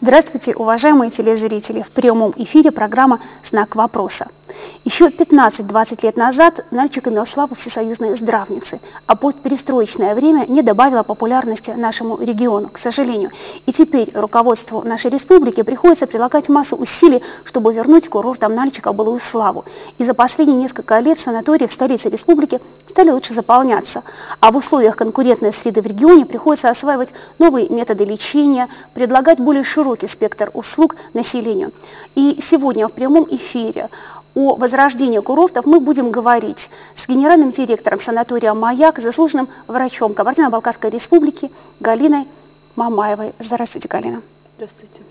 Здравствуйте, уважаемые телезрители! В прямом эфире программа «Знак вопроса». Еще 15-20 лет назад Нальчик имел славу всесоюзной здравницы, а постперестроечное время не добавило популярности нашему региону, к сожалению. И теперь руководству нашей республики приходится прилагать массу усилий, чтобы вернуть курортам Нальчика былую славу. И за последние несколько лет санатории в столице республики стали лучше заполняться. А в условиях конкурентной среды в регионе приходится осваивать новые методы лечения, предлагать более широкий спектр услуг населению. И сегодня в прямом эфире о возрождении курортов мы будем говорить с генеральным директором санатория «Маяк», заслуженным врачом Кабардино-Балкарской республики Галиной Мамаевой. Здравствуйте, Галина. Здравствуйте.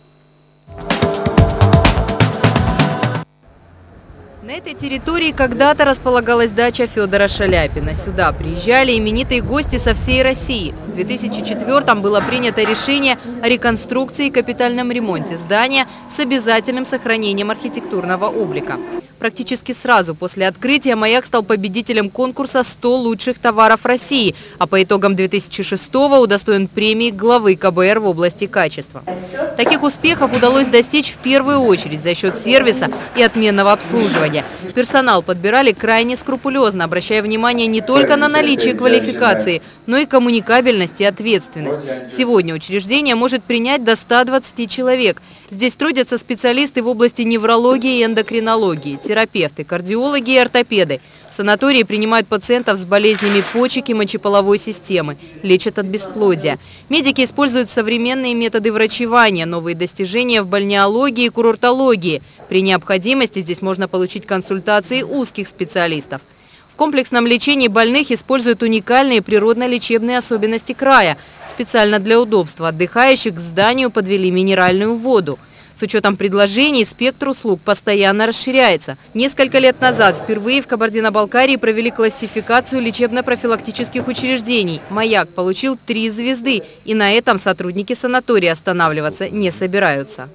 На этой территории когда-то располагалась дача Федора Шаляпина. Сюда приезжали именитые гости со всей России. В 2004-м было принято решение о реконструкции и капитальном ремонте здания с обязательным сохранением архитектурного облика. Практически сразу после открытия «Маяк» стал победителем конкурса «100 лучших товаров России», а по итогам 2006-го удостоен премии главы КБР в области качества. Таких успехов удалось достичь в первую очередь за счет сервиса и отменного обслуживания. Персонал подбирали крайне скрупулезно, обращая внимание не только на наличие квалификации, но и коммуникабельность и ответственность. Сегодня учреждение может принять до 120 человек. Здесь трудятся специалисты в области неврологии и эндокринологии, терапевты, кардиологи и ортопеды. В санатории принимают пациентов с болезнями почек и мочеполовой системы, лечат от бесплодия. Медики используют современные методы врачевания, новые достижения в бальнеологии и курортологии. При необходимости здесь можно получить консультации узких специалистов. В комплексном лечении больных используют уникальные природно-лечебные особенности края. Специально для удобства отдыхающих к зданию подвели минеральную воду. С учетом предложений спектр услуг постоянно расширяется. Несколько лет назад впервые в Кабардино-Балкарии провели классификацию лечебно-профилактических учреждений. «Маяк» получил 3 звезды, и на этом сотрудники санатория останавливаться не собираются.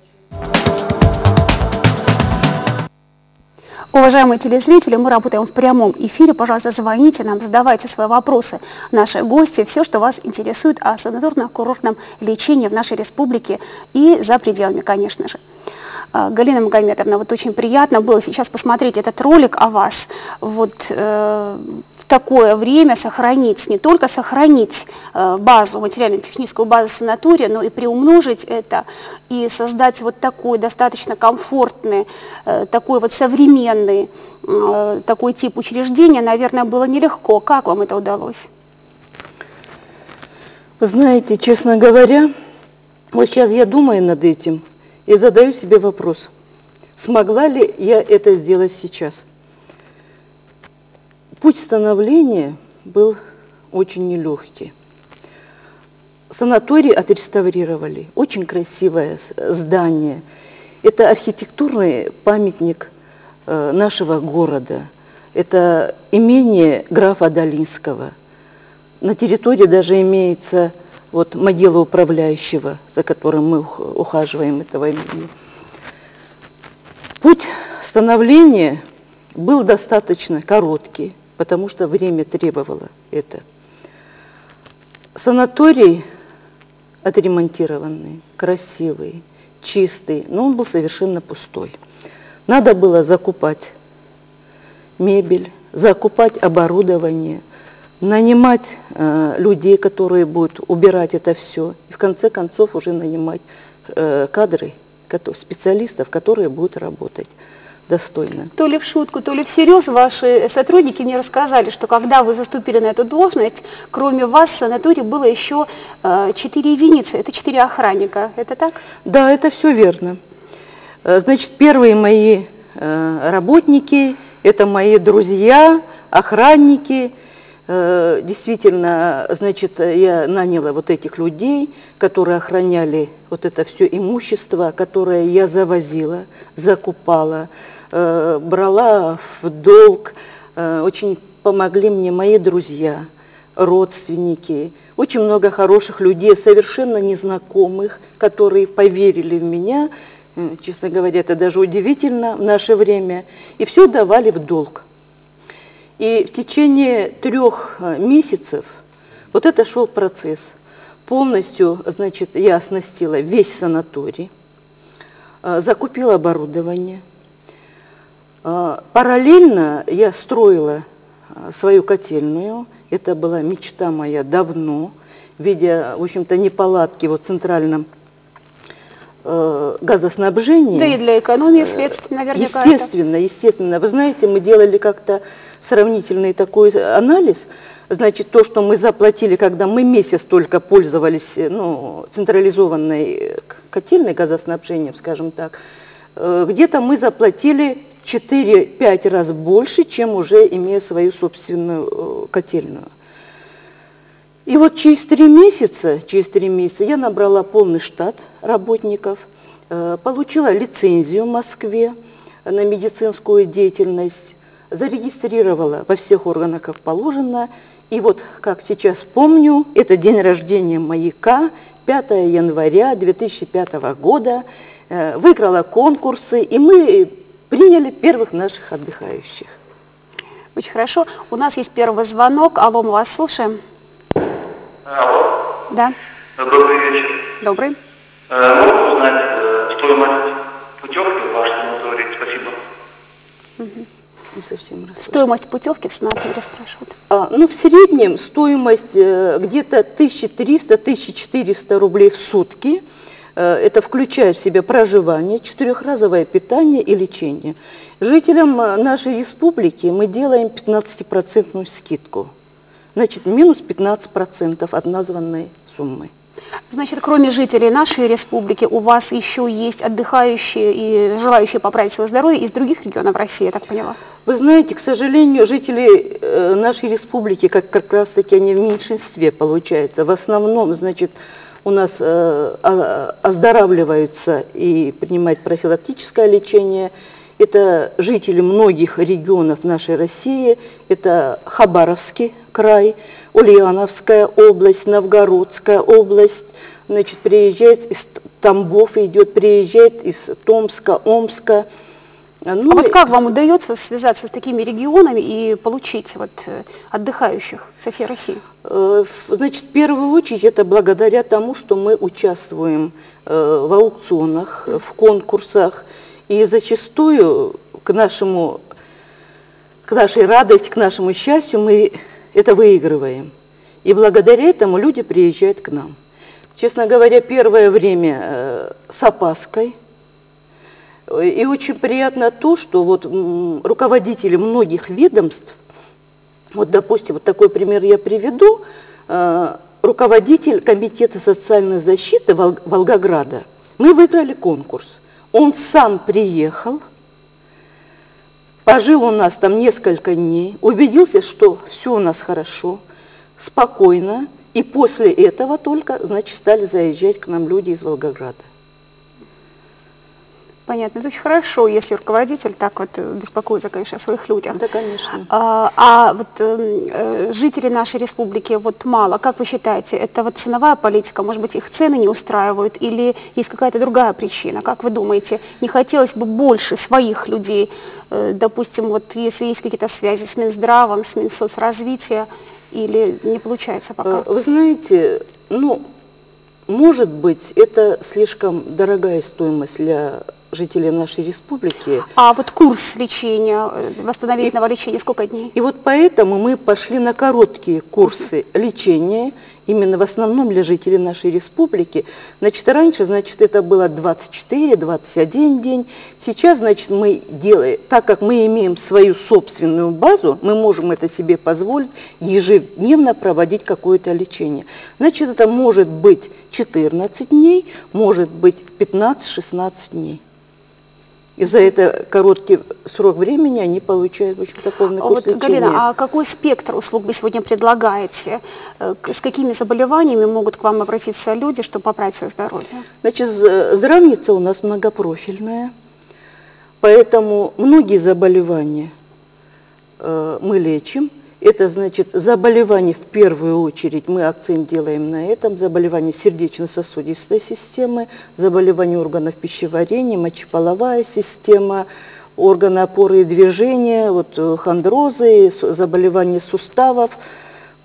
Уважаемые телезрители, мы работаем в прямом эфире. Пожалуйста, звоните нам, задавайте свои вопросы. Наши гости, все, что вас интересует о санаторно-курортном лечении в нашей республике и за пределами, конечно же. Галина Магомедовна, вот очень приятно было сейчас посмотреть этот ролик о вас. Вот в такое время сохранить, не только сохранить базу, материально-техническую базу санатория, но и приумножить это и создать вот такой достаточно комфортный, такой вот современный, такой тип учреждения, наверное, было нелегко. Как вам это удалось? Вы знаете, честно говоря, вот сейчас я думаю над этим и задаю себе вопрос, смогла ли я это сделать сейчас? Путь становления был очень нелегкий. Санаторий отреставрировали, очень красивое здание. Это архитектурный памятник нашего города. Это имение графа Долинского. На территории даже имеется вот могила управляющего, за которым мы ухаживаем, этого имени. Путь становления был достаточно короткий, потому что время требовало это. Санаторий отремонтированный, красивый, чистый, но он был совершенно пустой. Надо было закупать мебель, закупать оборудование, нанимать людей, которые будут убирать это все, и в конце концов уже нанимать кадры, специалистов, которые будут работать достойно. То ли в шутку, то ли всерьез ваши сотрудники мне рассказали, что когда вы заступили на эту должность, кроме вас в санатории было еще 4 единицы, это 4 охранника, это так? Да, это все верно. Значит, первые мои работники, это мои друзья, охранники. Действительно, значит, я наняла вот этих людей, которые охраняли вот это все имущество, которое я завозила, закупала, брала в долг. Очень помогли мне мои друзья, родственники, очень много хороших людей, совершенно незнакомых, которые поверили в меня. Честно говоря, это даже удивительно в наше время. И все давали в долг. И в течение 3 месяцев вот это шел процесс. полностью, значит, я оснастила весь санаторий, закупила оборудование. Параллельно я строила свою котельную. Это была мечта моя давно, видя, в общем-то, неполадки в центральном газоснабжении. Да и для экономии средств, наверняка. Естественно. Вы знаете, мы делали как-то сравнительный такой анализ. Значит, то, что мы заплатили, когда мы месяц только пользовались централизованной котельной газоснабжением, скажем так, где-то мы заплатили 4-5 раз больше, чем уже имея свою собственную котельную. И вот через 3 месяца я набрала полный штат работников, получила лицензию в Москве на медицинскую деятельность, зарегистрировала во всех органах, как положено. И вот, как сейчас помню, это день рождения «Маяка», 5 января 2005 года, выиграла конкурсы, и мы приняли первых наших отдыхающих. Очень хорошо. У нас есть первый звонок. Алло, мы вас слушаем. Алло. Да. Добрый вечер. Добрый. Можно узнать стоимость путевки в ваш санаторий? Спасибо. Не совсем расслышала. Стоимость путевки в санаторий спрашивают. В среднем стоимость где-то 1300-1400 рублей в сутки. Это включает в себя проживание, 4-разовое питание и лечение. Жителям нашей республики мы делаем 15% скидку. Значит, минус 15% от названной суммы. Значит, кроме жителей нашей республики, у вас еще есть отдыхающие и желающие поправить свое здоровье из других регионов России, я так поняла? Вы знаете, к сожалению, жители нашей республики, как раз-таки они в меньшинстве получается. В основном, значит, у нас оздоравливаются и принимают профилактическое лечение. Это жители многих регионов нашей России. Это Хабаровский край, Ульяновская область, Новгородская область. Значит, приезжает из Тамбова, приезжает из Томска, Омска. Вот как вам удается связаться с такими регионами и получить отдыхающих со всей России? Значит, в первую очередь это благодаря тому, что мы участвуем в аукционах, в конкурсах, и зачастую к нашей радости, к нашему счастью мы это выигрываем. И благодаря этому люди приезжают к нам. Честно говоря, первое время с опаской. И очень приятно то, что руководители многих ведомств, допустим, такой пример я приведу, руководитель Комитета социальной защиты Волгограда, мы выиграли конкурс. Он сам приехал, пожил у нас там несколько дней, убедился, что все у нас хорошо, спокойно, и после этого только, значит, стали заезжать к нам люди из Волгограда. Понятно, это очень хорошо, если руководитель так беспокоится, конечно, о своих людях. Да, конечно. Жители нашей республики мало, как вы считаете, это ценовая политика, может быть, их цены не устраивают, или есть какая-то другая причина? Как вы думаете, не хотелось бы больше своих людей, допустим, если есть какие-то связи с Минздравом, с Минсоцразвитием, или не получается пока? Вы знаете, может быть, это слишком дорогая стоимость для жителей нашей республики. А курс лечения, восстановительного лечения, сколько дней? И поэтому мы пошли на короткие курсы лечения, именно в основном для жителей нашей республики. Значит, раньше, это было 24-21 день. Сейчас, мы делаем, так как мы имеем свою собственную базу, мы можем это себе позволить ежедневно проводить какое-то лечение. Значит, это может быть 14 дней, может быть 15-16 дней. И за это короткий срок времени они получают, в общем-то, полный курс лечения. Галина, а какой спектр услуг вы сегодня предлагаете? С какими заболеваниями могут к вам обратиться люди, чтобы поправить свое здоровье? Значит, здравница у нас многопрофильная, поэтому многие заболевания мы лечим. Это, заболевания в первую очередь, мы акцент делаем на этом, заболевания сердечно-сосудистой системы, заболевания органов пищеварения, мочеполовая система, органы опоры и движения, хондрозы, заболевания суставов. В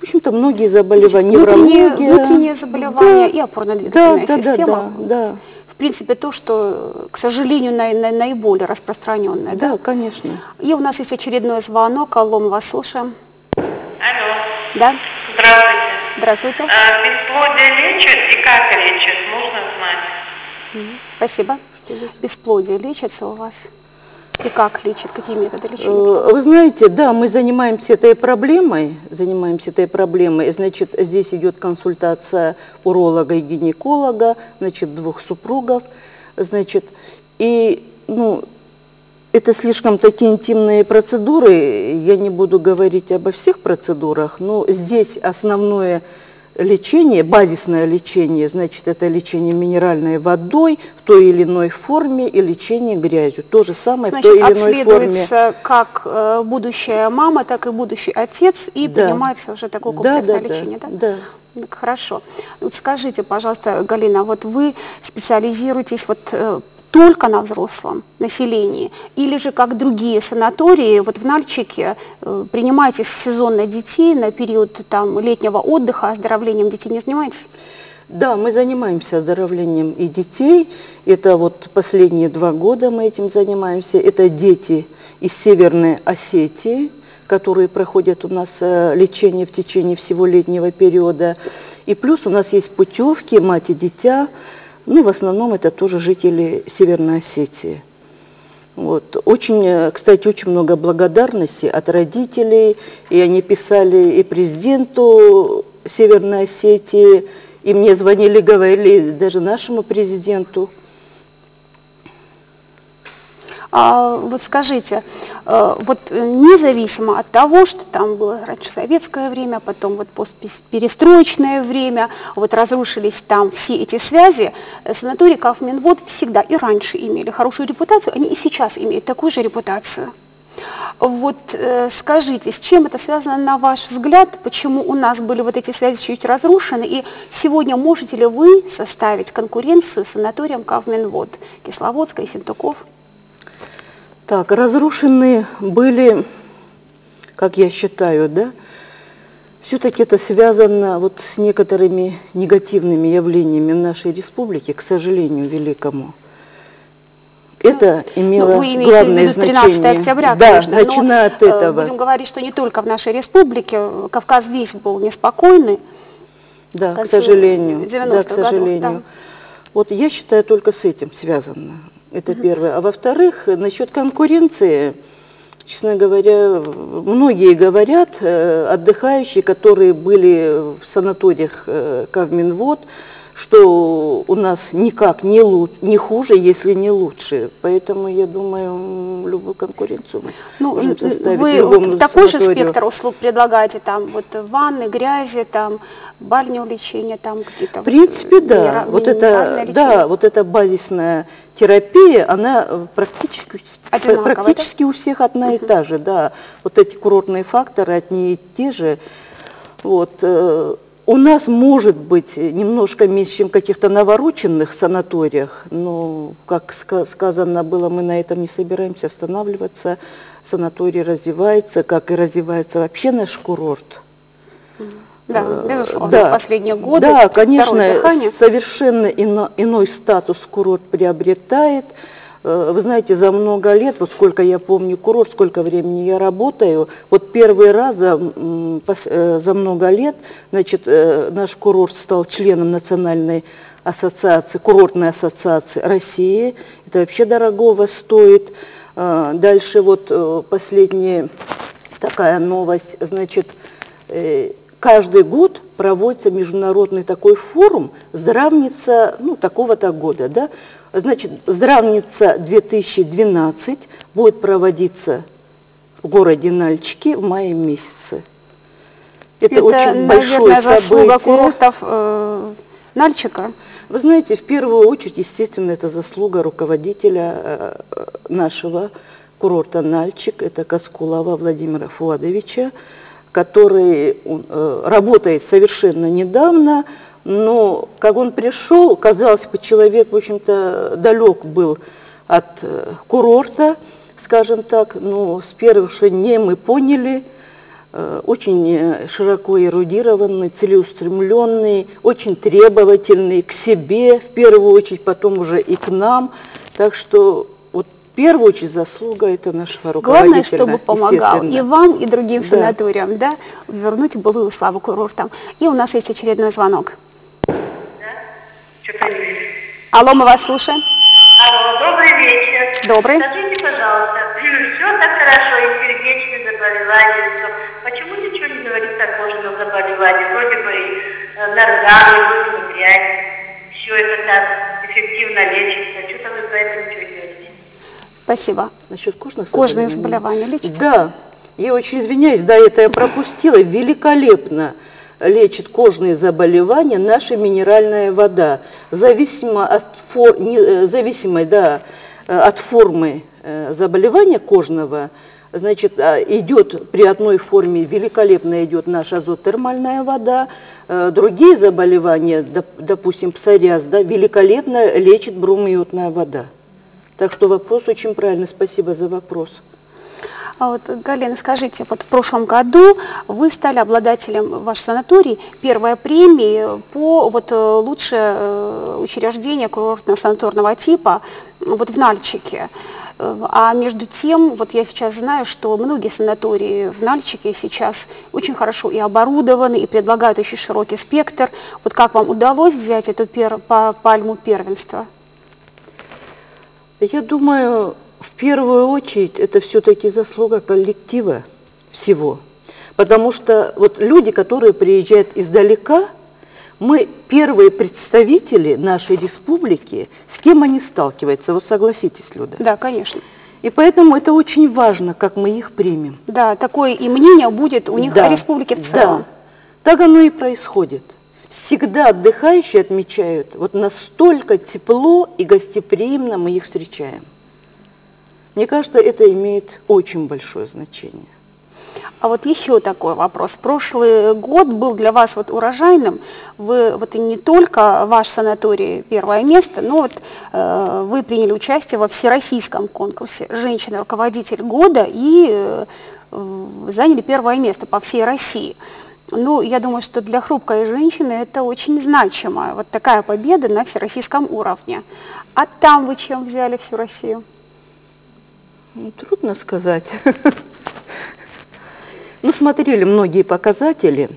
общем-то, многие заболевания, внутренние заболевания, да, и опорно-двигательная система. Да. В принципе, то, что, к сожалению, наиболее распространенное. Да, конечно. И у нас есть очередной звонок. Алло, мы вас слушаем. Алло. Да? Здравствуйте. Здравствуйте. Бесплодие лечат и как лечат, можно знать? Спасибо. Бесплодие лечится у вас? И как лечат? Какие методы лечения? Вы знаете, да, мы занимаемся этой проблемой. Значит, здесь идет консультация уролога и гинеколога, значит, 2 супругов. Значит, и, это слишком такие интимные процедуры. Я не буду говорить обо всех процедурах, но здесь основное лечение, базисное лечение, значит, это лечение минеральной водой в той или иной форме и лечение грязью. То же самое, значит, в той или иной обследуется как будущая мама, так и будущий отец, и принимается уже такое комплексное лечение, да? Да. Хорошо. Вот скажите, пожалуйста, Галина, вот вы специализируетесь только на взрослом населении, или же, как другие санатории, вот в Нальчике принимаете сезонно детей на период летнего отдыха, оздоровлением детей не занимаетесь? Да, мы занимаемся оздоровлением и детей. Это последние 2 года мы этим занимаемся. Это дети из Северной Осетии, которые проходят у нас лечение в течение всего летнего периода. И плюс у нас есть путевки «Мать и дитя». В основном это тоже жители Северной Осетии. Кстати, очень много благодарности от родителей, и они писали и президенту Северной Осетии, и мне звонили, говорили даже нашему президенту. Вот скажите, независимо от того, что там было раньше советское время, потом постперестроечное время, разрушились там все эти связи, санаторий Кавминвод всегда и раньше имели хорошую репутацию, они и сейчас имеют такую же репутацию. Скажите, с чем это связано, на ваш взгляд, почему у нас были эти связи чуть разрушены, и сегодня можете ли вы составить конкуренцию санаториям Кавминвод, Кисловодска и Сентуков? Так, разрушены были, как я считаю, да, все-таки это связано с некоторыми негативными явлениями в нашей республике, к сожалению, великому. Это имело вы имеете главное в виду 13 значение. октября, да, конечно, начиная от этого. Будем говорить, что не только в нашей республике, Кавказ весь был неспокойный. Да, к сожалению. 90-х годов, да. Я считаю, только с этим связано. Это первое. А во-вторых, насчет конкуренции, честно говоря, многие говорят, отдыхающие, которые были в санаториях Кавминвод, что у нас никак не хуже, если не лучше. Поэтому, я думаю, любую конкуренцию мы можем составить. Вы такой же спектр услуг предлагаете? Ванны, грязи, бальное лечение, какие-то... В принципе, да. Эта базисная терапия, она практически у всех одна и та же. Да. Эти курортные факторы одни и те же. У нас может быть немножко меньше, чем в каких-то навороченных санаториях, но, как сказано было, мы на этом не собираемся останавливаться. Санаторий развивается, как и развивается вообще наш курорт. Да, безусловно, в последние годы. Да, конечно, совершенно иной статус курорт приобретает. Вы знаете, за много лет, сколько я помню курорт, сколько времени я работаю, первый раз за много лет, наш курорт стал членом Национальной ассоциации, курортной ассоциации России. Это вообще дорогого стоит. Дальше последняя такая новость, каждый год проводится международный такой форум «Здравница» такого-то года, да? Здравница 2012 будет проводиться в городе Нальчике в мае месяце. Это очень большое событие. Заслуга курортов Нальчика? Вы знаете, в первую очередь, естественно, это заслуга руководителя нашего курорта Нальчик, это Каскулова Владимира Фуадовича, который работает совершенно недавно. Но как он пришел, казалось бы, человек, в общем-то, далек был от курорта, скажем так. Но с первых же дней мы поняли, очень широко эрудированный, целеустремленный, очень требовательный к себе в первую очередь, потом уже и к нам. Так что вот в первую очередь заслуга это нашего руководителя. Главное, чтобы помогал и вам, и другим санаториям, да, вернуть былую славу курортам. И у нас есть очередной звонок. Что-то не вижу. Алло, мы вас слушаем. Алло, добрый вечер. Добрый. Скажите, пожалуйста, все так хорошо, и сердечные заболевания, все. Почему ничего не говорится о кожных заболеваниях? Вроде бы и норганы, вроде бы грязь. Все это так эффективно лечится. Что-то вы по этому ничего не говорите. Спасибо. Насчет кожных Кожные заболевания лечите? Да, я очень извиняюсь, да, это я пропустила. Великолепно лечит кожные заболевания наша минеральная вода. Зависимо от формы заболевания кожного, значит, идет при одной форме, великолепно идет наша азотермальная вода. Другие заболевания, допустим, псориаз, да, великолепно лечит бромиотная вода. Так что вопрос очень правильный, спасибо за вопрос. А вот, Галина, скажите, вот в прошлом году вы стали обладателем, ваш санаторий, первой премии по вот, лучшее учреждение курортно-санаторного типа вот в Нальчике. А между тем, вот я сейчас знаю, что многие санатории в Нальчике сейчас очень хорошо и оборудованы, и предлагают очень широкий спектр. Вот как вам удалось взять эту пальму первенства? Я думаю, в первую очередь это все-таки заслуга коллектива всего. Потому что вот люди, которые приезжают издалека, мы первые представители нашей республики, с кем они сталкиваются, вот согласитесь, Люда? Да, конечно. И поэтому это очень важно, как мы их примем. Да, такое и мнение будет у них о республике в целом. Да, так оно и происходит. Всегда отдыхающие отмечают, вот настолько тепло и гостеприимно мы их встречаем. Мне кажется, это имеет очень большое значение. А вот еще такой вопрос. Прошлый год был для вас вот урожайным. Вы вот и не только ваш санаторий первое место, но вот вы приняли участие во всероссийском конкурсе «Женщина-руководитель года» и заняли первое место по всей России. Ну, я думаю, что для хрупкой женщины это очень значимо. Вот такая победа на всероссийском уровне. А там вы чем взяли всю Россию? Ну, трудно сказать. Ну, смотрели многие показатели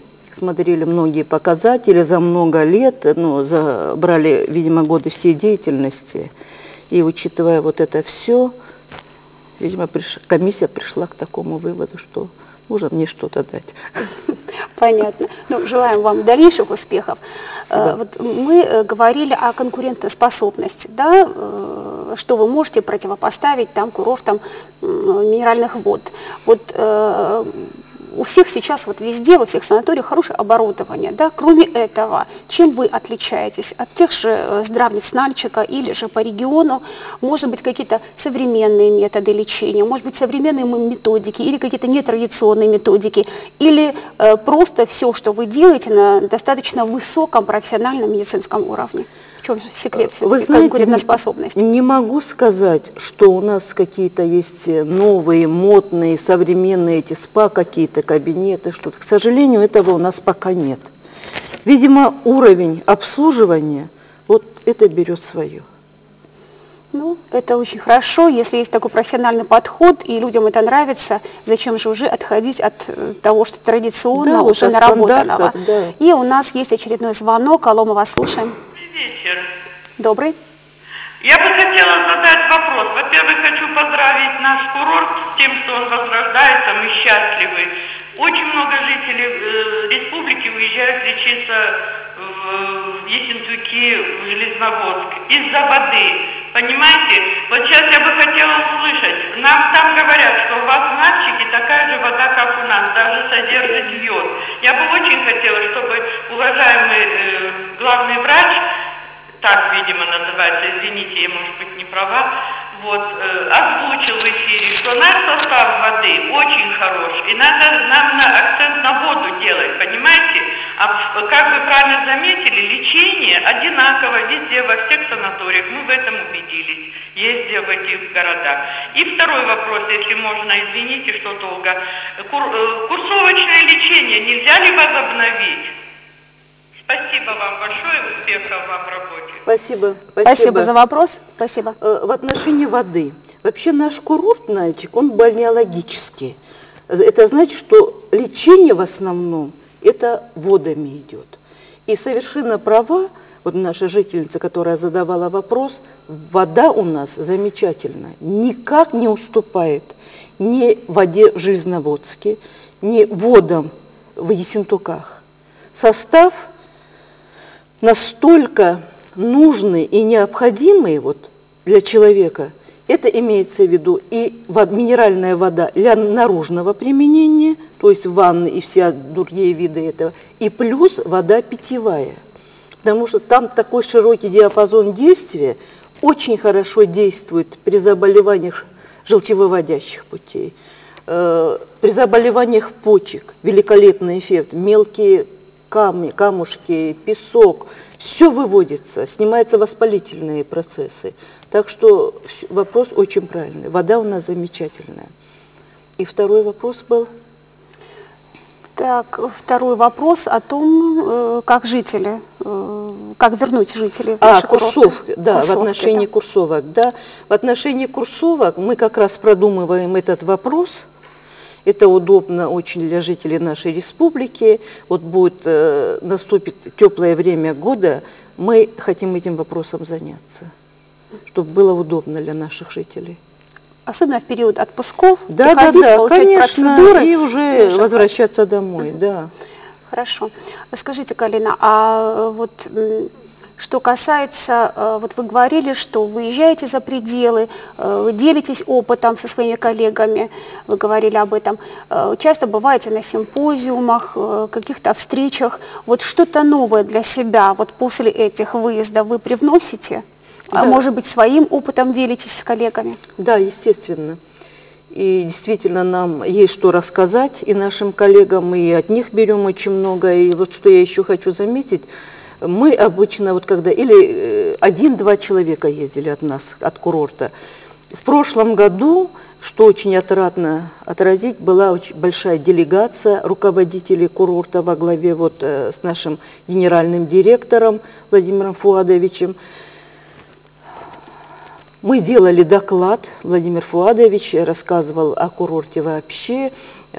за много лет, ну, брали, видимо, годы всей деятельности. И учитывая вот это все, видимо, комиссия пришла к такому выводу, что можно мне что-то дать. Понятно. Ну, желаем вам дальнейших успехов. Вот мы говорили о конкурентоспособности, да, что вы можете противопоставить там курортам минеральных вод. Вот у всех сейчас вот везде, во всех санаториях хорошее оборудование, да. Кроме этого, чем вы отличаетесь от тех же здравниц Нальчика или же по региону? Может быть, какие-то современные методы лечения, может быть, современные методики или какие-то нетрадиционные методики, или просто все, что вы делаете на достаточно высоком профессиональном медицинском уровне? В чем же секрет все-таки конкурентоспособности? Не могу сказать, что у нас какие-то есть новые, модные, современные эти спа, какие-то кабинеты, что-то. К сожалению, этого у нас пока нет. Видимо, уровень обслуживания, вот это берет свое. Ну, это очень хорошо, если есть такой профессиональный подход, и людям это нравится, зачем же уже отходить от того, что традиционно, да, уже наработанного. Да. И у нас есть очередной звонок. Алло, мы вас слушаем. Вечер. Добрый. Я бы хотела задать вопрос. Во-первых, хочу поздравить наш курорт с тем, что он возрождается, мы счастливы. Очень много жителей республики уезжают лечиться в Ессентуки, в Железноводск из-за воды. Понимаете? Вот сейчас я бы хотела услышать. Нам там говорят, что у вас в Нальчике такая же вода, как у нас, даже содержит йод. Я бы очень хотела, чтобы уважаемый главный врач, так, видимо, называется, извините, я, может быть, не права, вот, озвучил в эфире, что наш состав воды очень хорош, и надо нам акцент на воду делать, понимаете? А как вы правильно заметили, лечение одинаково везде, во всех санаториях, мы в этом убедились. ездя в этих городах. И второй вопрос, если можно, извините, что долго. Курсовочное лечение нельзя ли возобновить? Спасибо вам большое, успехов вам в работе. Спасибо. Спасибо за вопрос. Спасибо. В отношении воды. Вообще наш курорт, Нальчик, он бальнеологический. Это значит, что лечение в основном это водами идет. И совершенно права, вот наша жительница, которая задавала вопрос, вода у нас замечательная, никак не уступает ни воде в Железноводске, ни водам в Ессентуках. Состав настолько нужный и необходимый вот для человека, это имеется в виду и минеральная вода для наружного применения, то есть ванны и все другие виды этого, и плюс вода питьевая. Потому что там такой широкий диапазон действия, очень хорошо действует при заболеваниях желчевыводящих путей, при заболеваниях почек, великолепный эффект, мелкие камни, камушки, песок, все выводится, снимаются воспалительные процессы. Так что вопрос очень правильный. Вода у нас замечательная. И второй вопрос был? Так, второй вопрос о том, как жители, как вернуть жителей в наши курсовки, да, курсовки, в отношении курсовок. Да. В отношении курсовок мы как раз продумываем этот вопрос. Это удобно очень для жителей нашей республики. Вот будет, наступит теплое время года, мы хотим этим вопросом заняться, чтобы было удобно для наших жителей. Особенно в период отпусков, да, приходить, получать конечно, процедуры. И уже возвращаться домой, да. Хорошо. Скажите, Галина, а вот что касается, вот вы говорили, что вы выезжаете за пределы, вы делитесь опытом со своими коллегами, вы говорили об этом, часто бываете на симпозиумах, каких-то встречах, вот что-то новое для себя вот после этих выездов вы привносите? Да. А может быть, своим опытом делитесь с коллегами? Да, естественно. И действительно нам есть что рассказать и нашим коллегам, и от них берем очень много. И вот что я еще хочу заметить, мы обычно, вот когда или 1-2 человека ездили от нас, от курорта. В прошлом году, что очень отрадно отразить, была очень большая делегация руководителей курорта во главе вот с нашим генеральным директором Владимиром Фуадовичем. Мы делали доклад, Владимир Фуадович рассказывал о курорте вообще,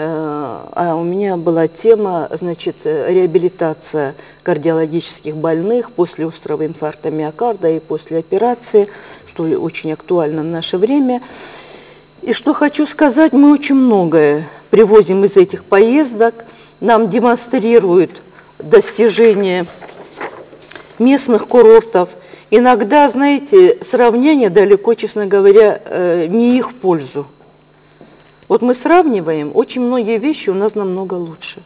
а у меня была тема, значит, реабилитация кардиологических больных после острого инфаркта миокарда и после операции, что очень актуально в наше время. И что хочу сказать, мы очень многое привозим из этих поездок, нам демонстрируют достижения местных курортов. Иногда, знаете, сравнение далеко, честно говоря, не их в пользу. Вот мы сравниваем, очень многие вещи у нас намного лучше.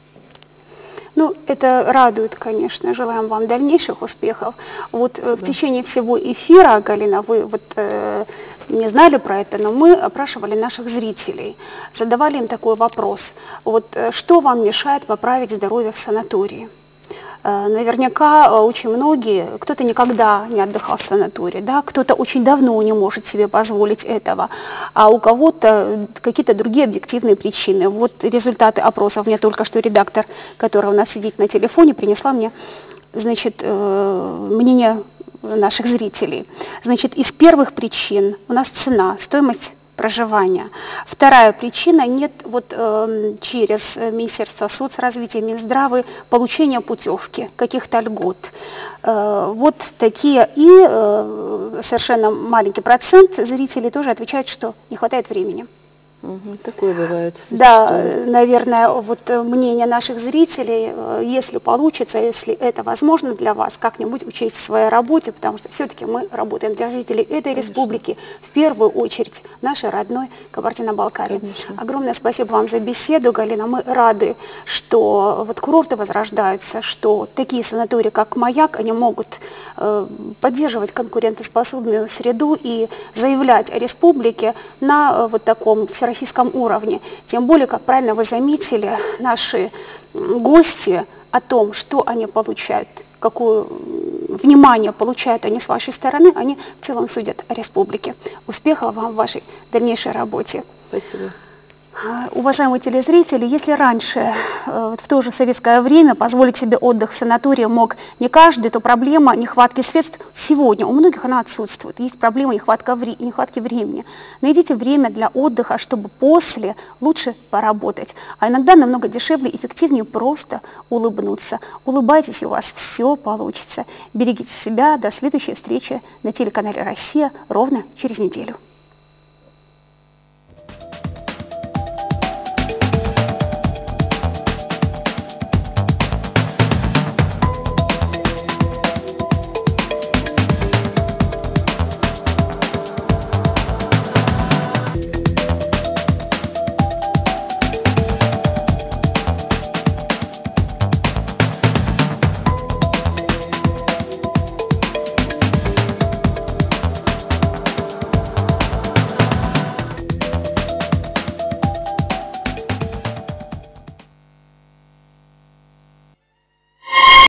Ну, это радует, конечно. Желаем вам дальнейших успехов. Вот в течение всего эфира, Галина, вы вот не знали про это, но мы опрашивали наших зрителей, задавали им такой вопрос. Вот что вам мешает поправить здоровье в санатории? Наверняка очень многие, кто-то никогда не отдыхал в санатории, да, кто-то очень давно не может себе позволить этого, а у кого-то какие-то другие объективные причины. Вот результаты опросов. Мне только что редактор, который у нас сидит на телефоне, принесла мне, значит, мнение наших зрителей. Значит, из первых причин у нас цена, стоимость проживания. Вторая причина – нет вот через Министерство соцразвития, Минздравы получения путевки, каких-то льгот. Вот такие. И совершенно маленький процент зрителей тоже отвечают, что не хватает времени. Такое бывает. Да, наверное, вот мнение наших зрителей, если получится, если это возможно для вас, как-нибудь учесть в своей работе, потому что все-таки мы работаем для жителей этой республики, в первую очередь нашей родной Кабардино-Балкарии. Огромное спасибо вам за беседу, Галина. Мы рады, что вот курорты возрождаются, что такие санатории, как «Маяк», они могут поддерживать конкурентоспособную среду и заявлять о республике на вот таком всероссийском уровне. Тем более, как правильно вы заметили, наши гости о том, что они получают, какую внимание получают они с вашей стороны, они в целом судят о республике. Успехов вам в вашей дальнейшей работе. Спасибо. Уважаемые телезрители, если раньше, в то же советское время, позволить себе отдых в санатории мог не каждый, то проблема нехватки средств сегодня у многих она отсутствует. Есть проблема нехватки времени. Найдите время для отдыха, чтобы после лучше поработать. А иногда намного дешевле и эффективнее просто улыбнуться. Улыбайтесь, и у вас все получится. Берегите себя. До следующей встречи на телеканале «Россия» ровно через неделю.